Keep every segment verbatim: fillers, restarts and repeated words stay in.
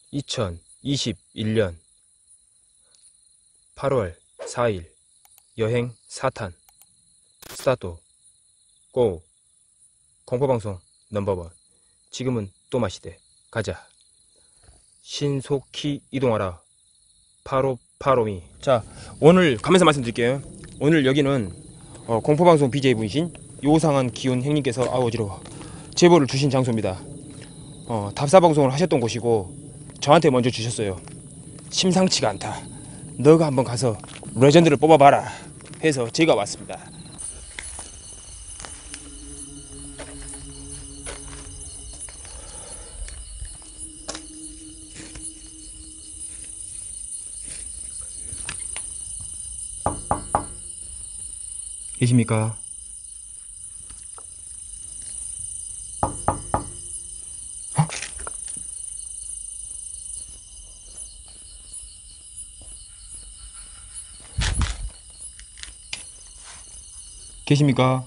이천이십일 년 팔월 사일 여행 사 탄 스타트. 고! 공포방송 넘버원. 지금은 또 마시대. 가자. 신속히 이동하라. 팔오팔오미. 자, 오늘 가면서 말씀드릴게요. 오늘 여기는 어, 공포방송 비제이 분이신 요상한 기운 형님께서 아우 어지러워 제보를 주신 장소입니다. 어, 답사방송을 하셨던 곳이고 저한테 먼저 주셨어요. 심상치가 않다, 너가 한번 가서 레전드를 뽑아봐라 해서 제가 왔습니다. 계십니까? 계십니까?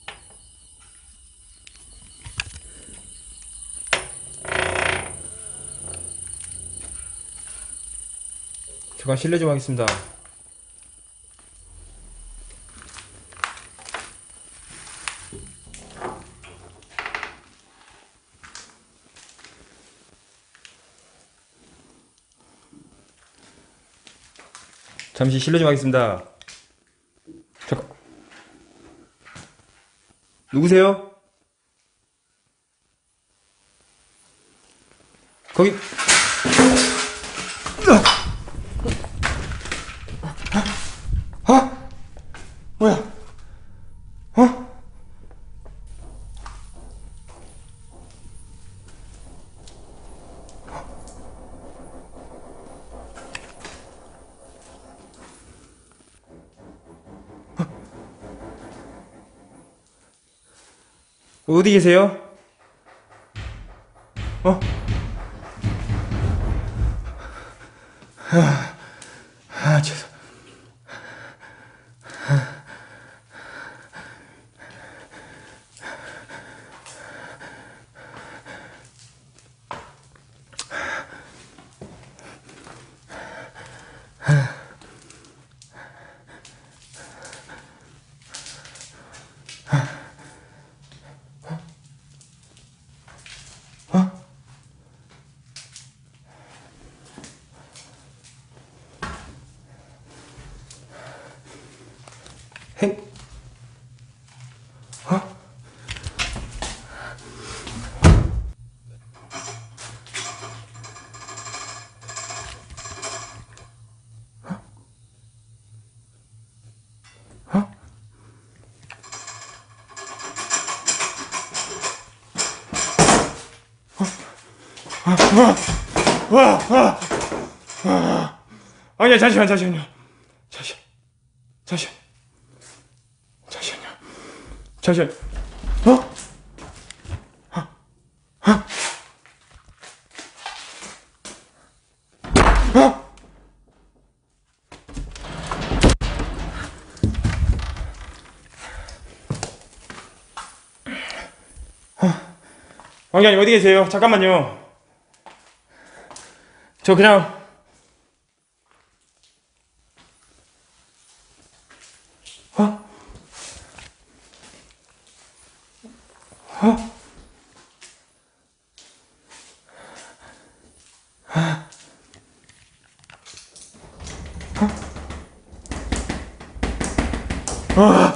잠깐 실례 좀 하겠습니다. 잠시 실례 좀 하겠습니다. 잠깐. 누구세요? 거기. 아! 뭐야? 어? 어디 계세요? 어? 아, 아, 죄송. 행, 어? 어? 와, 와, 와, 와. 아니야, 잠시만, 잠시만요. 잠시, 잠시, 잠시만요. 잠시만. 어? 어? 어? 어? 왕장님 어디 계세요? 잠깐만요. 저 그냥 어? 어? 어?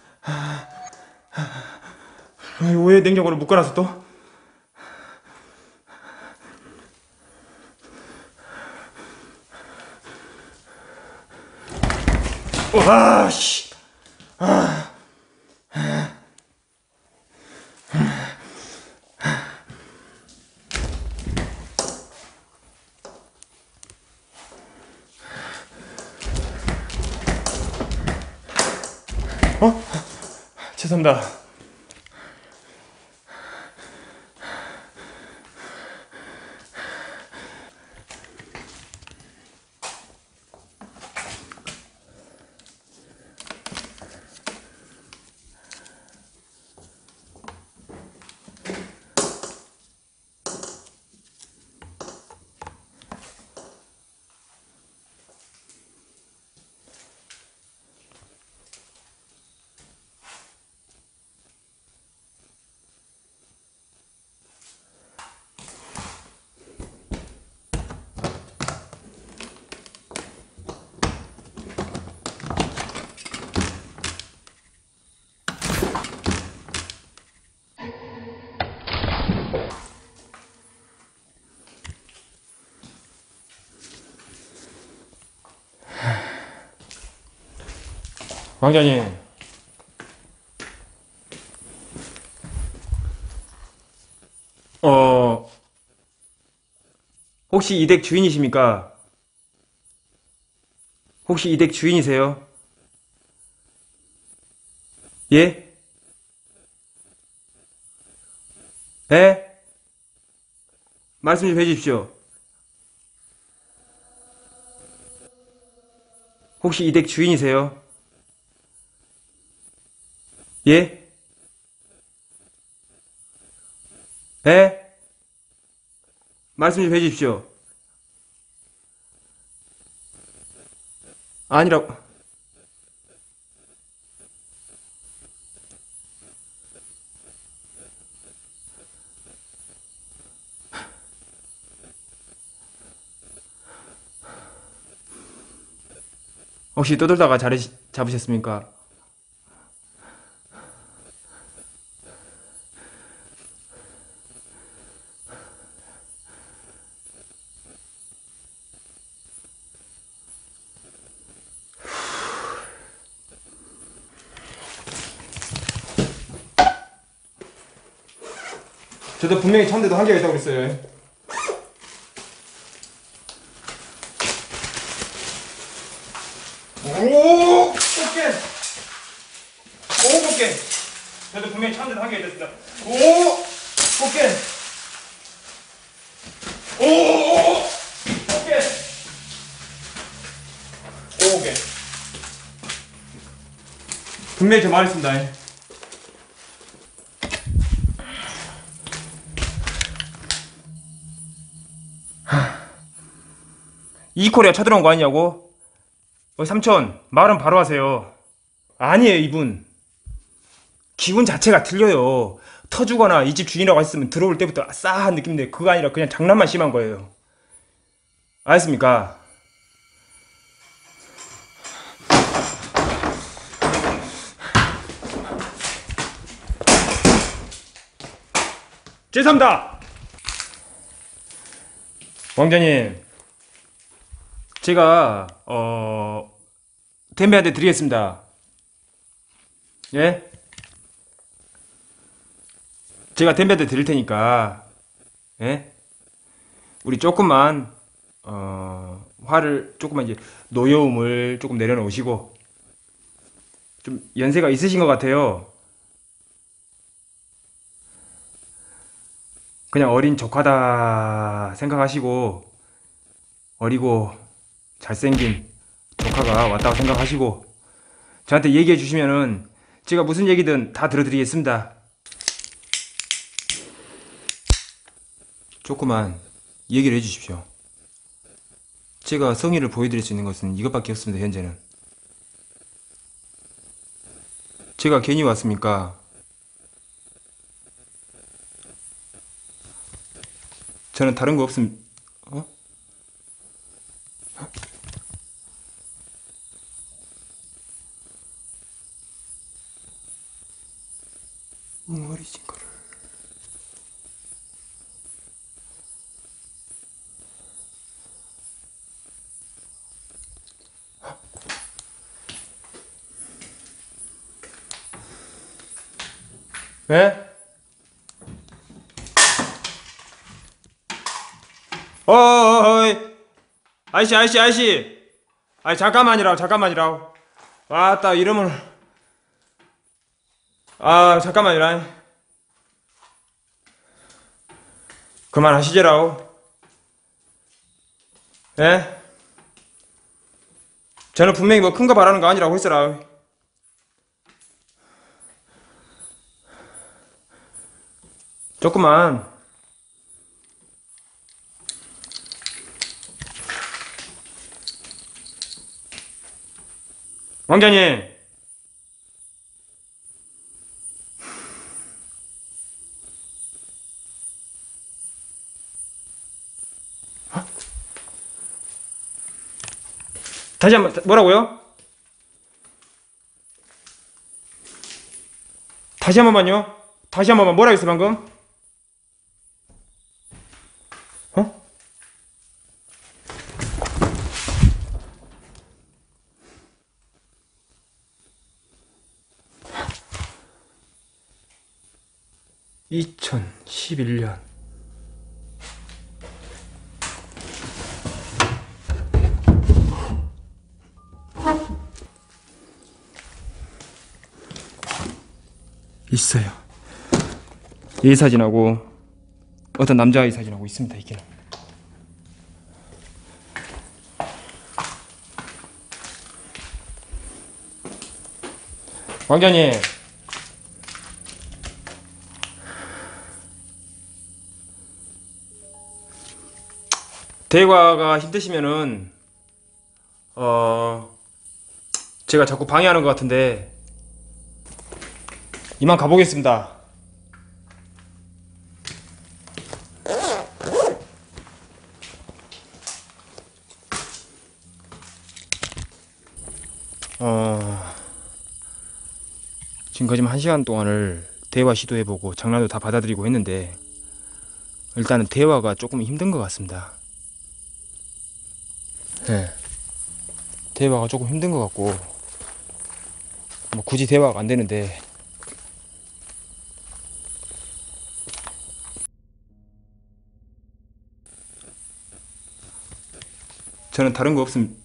왜 냉장고를 묶어놨어 또? 와, 씨. 아. 어? 죄송합니다. 왕자님, 어, 혹시 이 댁 주인이십니까? 혹시 이 댁 주인이세요? 예? 예? 말씀 좀 해주십시오. 혹시 이 댁 주인이세요? 예? 예? 말씀 좀 해주십시오. 아니라고. 혹시 떠들다가 자리 잡으셨습니까? 저도 분명히 참대도 한계가 있다고 그랬어요. 오! 꽃게! 오, 꽃게! 저도 분명히 참대도 한계가 있었습니다. 오! 꽃게! 오! 꽃게! 오, 꽃게! 분명히 저 말했습니다. 이코리아 쳐들어온 거 아니냐고? 어, 삼촌, 말은 바로 하세요. 아니에요, 이분. 기분 자체가 틀려요. 터주거나 이 집 주인이라고 했으면 들어올 때부터 싸한 느낌인데 그거 아니라 그냥 장난만 심한 거예요. 알겠습니까? 죄송합니다. 왕자님, 제가 어 댐비한테 드리겠습니다. 예? 제가 댐비한테 드릴 테니까, 예? 우리 조금만 어 화를 조금만 이제 노여움을 조금 내려놓으시고, 좀 연세가 있으신 것 같아요. 그냥 어린 조카다 생각하시고, 어리고 잘생긴 조카가 왔다고 생각하시고 저한테 얘기해 주시면은 제가 무슨 얘기든 다 들어드리겠습니다. 조금만 얘기를 해주십시오. 제가 성의를 보여드릴 수 있는 것은 이것밖에 없습니다. 현재는 제가 괜히 왔습니까? 저는 다른 거 없음. 어? 웅어리진 거를. 예? 어어어이, 아이씨 아이씨 아이씨, 아이 잠깐만이라고 잠깐만이라고. 아따 이러면, 아 잠깐만이라. 그만하시지라고. 예? 저는 분명히 뭐 큰 거 바라는 거 아니라고 했어라. 조금만. 왕자님, 다시 한번. 뭐라고요? 다시 한 번만요. 다시 한 번만. 뭐라 했어 방금? 어? 이천십일 년 있어요. 이 사진하고 어떤 남자의 사진하고 있습니다. 이게 왕자님, 대화가 힘드시면은 어 제가 자꾸 방해하는 것 같은데 이만 가보겠습니다. 어 지금까지 한 시간 동안을 대화 시도해보고 장난도 다 받아들이고 했는데 일단은 대화가 조금 힘든 것 같습니다. 네. 대화가 조금 힘든 것 같고 뭐 굳이 대화가 안 되는데 저는 다른 거 없음